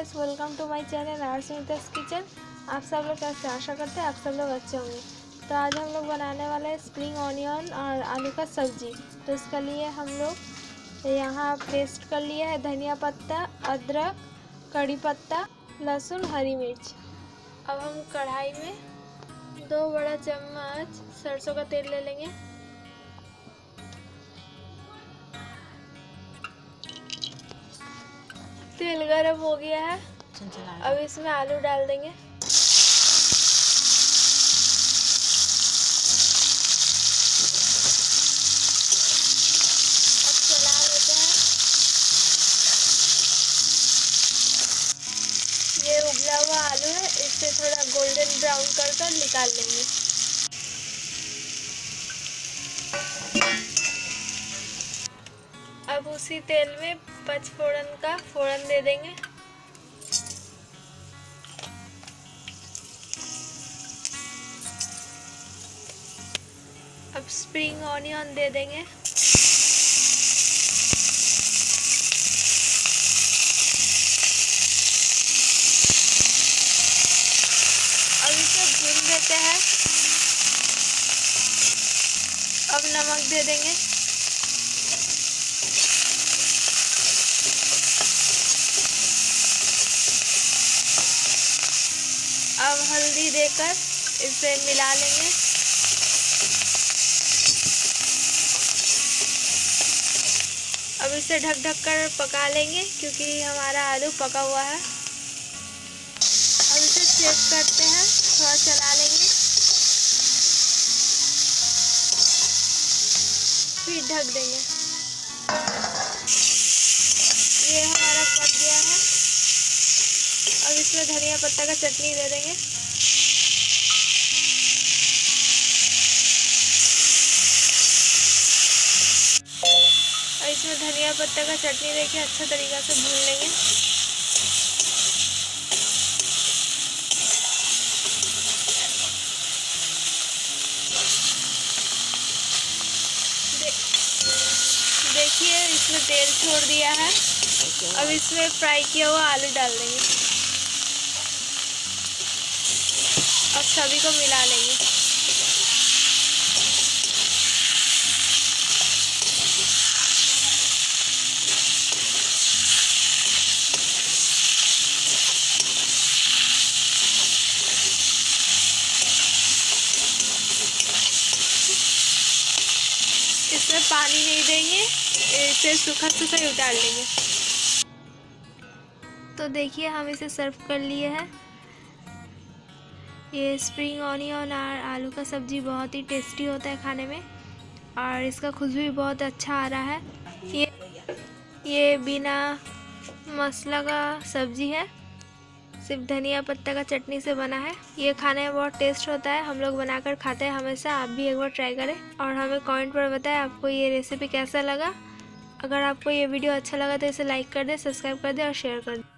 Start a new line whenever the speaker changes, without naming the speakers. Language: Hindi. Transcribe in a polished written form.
Guys, welcome to my channel Arsimita's kitchen. आप सब लोग कैसे, आशा करते हैं आप सब लोग अच्छे होंगे। तो आज हम लोग बनाने वाले हैं स्प्रिंग ऑनियन और आलू का सब्जी। तो इसके लिए हम लोग यहाँ पेस्ट कर लिए है धनिया पत्ता, अदरक, कड़ी पत्ता, लहसुन, हरी मिर्च। अब हम कढ़ाई में 2 बड़ा चम्मच सरसों का तेल ले लेंगे। तेल गरम हो गया है, अब इसमें आलू डाल देंगे। अब चला लेते हैं। ये उबला हुआ आलू है, इसे थोड़ा गोल्डन ब्राउन कर निकाल लेंगे। अब उसी तेल में पचफोड़न का फोड़न दे देंगे। अब स्प्रिंग ऑनियन दे देंगे। अब इसे भून देते हैं। अब नमक दे देंगे। अब हल्दी देकर इसे मिला लेंगे। अब इसे ढक कर पका लेंगे क्योंकि हमारा आलू पका हुआ है। अब इसे चेक करते हैं, थोड़ा चला लेंगे, फिर ढक देंगे। ये हमारा पक गया है। अब इसमें धनिया पत्ता का चटनी दे देंगे। और इसमें धनिया पत्ता का चटनी देके अच्छा तरीक़ा से भून लेंगे। देखिए इसमें तेल छोड़ दिया है। अब इसमें फ्राई किया हुआ आलू डाल देंगे। अब सभी को मिला लेंगे। इसमें पानी नहीं देंगे, इसे सूखा सूखा ही उतार लेंगे। तो देखिए हम इसे सर्व कर लिए हैं। ये स्प्रिंग ऑनियन और आलू का सब्ज़ी बहुत ही टेस्टी होता है खाने में, और इसका खुशबू भी बहुत अच्छा आ रहा है। ये बिना मसाला का सब्ज़ी है, सिर्फ धनिया पत्ता का चटनी से बना है। ये खाने में बहुत टेस्ट होता है, हम लोग बनाकर खाते हैं हमेशा। आप भी एक बार ट्राई करें और हमें कमेंट पर बताएं आपको ये रेसिपी कैसा लगा। अगर आपको ये वीडियो अच्छा लगा तो इसे लाइक कर दें, सब्सक्राइब कर दें और शेयर कर दें।